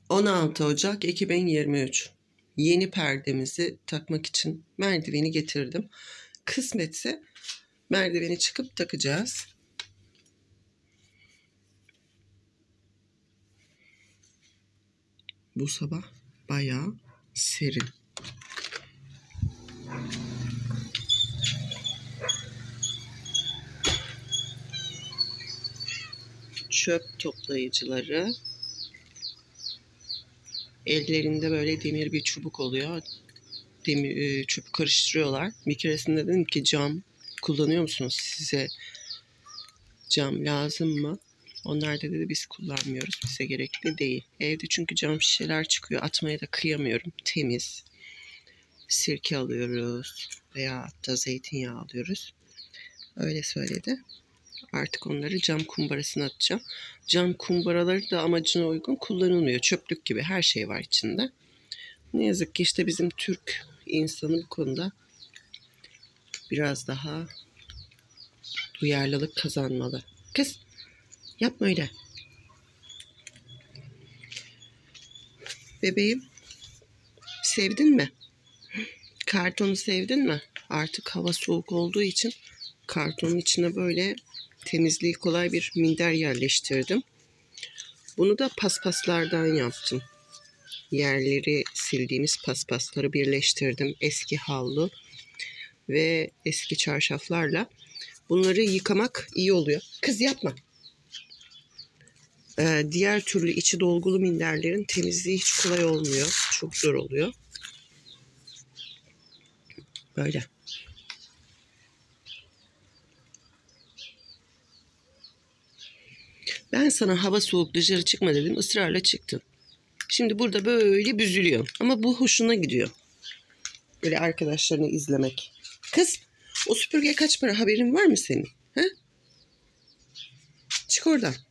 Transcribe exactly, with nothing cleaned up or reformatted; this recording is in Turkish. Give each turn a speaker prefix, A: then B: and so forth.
A: on altı Ocak iki bin yirmi üç. Yeni perdemizi takmak için merdiveni getirdim. Kısmetse merdiveni çıkıp takacağız. Bu sabah bayağı serin. Çöp toplayıcıları, ellerinde böyle demir bir çubuk oluyor. Demir, çöp karıştırıyorlar. Bir keresinde dedim ki cam kullanıyor musunuz? Size cam lazım mı? Onlar da dedi biz kullanmıyoruz. Bize gerekli değil. Evde çünkü cam şişeler çıkıyor. Atmaya da kıyamıyorum. Temiz. Sirke alıyoruz. Veya hatta zeytinyağı alıyoruz. Öyle söyledi. Artık onları cam kumbarasına atacağım. Cam kumbaraları da amacına uygun kullanılmıyor. Çöplük gibi her şey var içinde. Ne yazık ki işte bizim Türk insanı bu konuda biraz daha duyarlılık kazanmalı. Kız yapma öyle. Bebeğim sevdin mi? Kartonu sevdin mi? Artık hava soğuk olduğu için kartonun içine böyle temizliği kolay bir minder yerleştirdim. Bunu da paspaslardan yaptım. Yerleri sildiğimiz paspasları birleştirdim. Eski havlu ve eski çarşaflarla. Bunları yıkamak iyi oluyor. Kız yapma. Ee, diğer türlü içi dolgulu minderlerin temizliği hiç kolay olmuyor. Çok zor oluyor. Böyle. Ben sana hava soğuk dışarı çıkma dedim. Israrla çıktın. Şimdi burada böyle büzülüyor. Ama bu hoşuna gidiyor. Böyle arkadaşlarını izlemek. Kız o süpürge kaç para haberin var mı senin? He? Çık oradan.